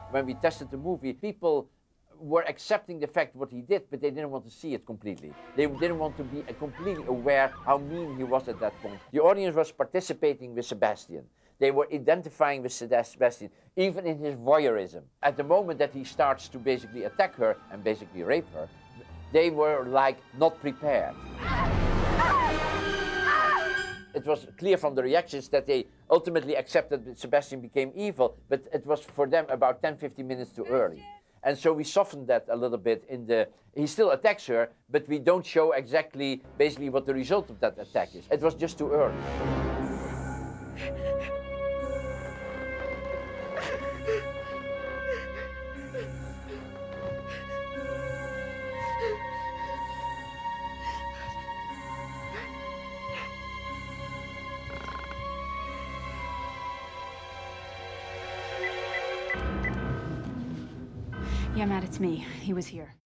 when we tested the movie, people were accepting the fact what he did, but they didn't want to see it completely. They didn't want to be completely aware how mean he was at that point. The audience was participating with Sebastian. They were identifying with Sebastian, even in his voyeurism. At the moment that he starts to basically attack her and basically rape her, they were like not prepared. It was clear from the reactions that they ultimately accepted that Sebastian became evil, but it was for them about 10-15 minutes too early. And so we softened that a little bit in the... He still attacks her, but we don't show exactly, basically, what the result of that attack is. It was just too early. Yeah, Matt, it's me. He was here.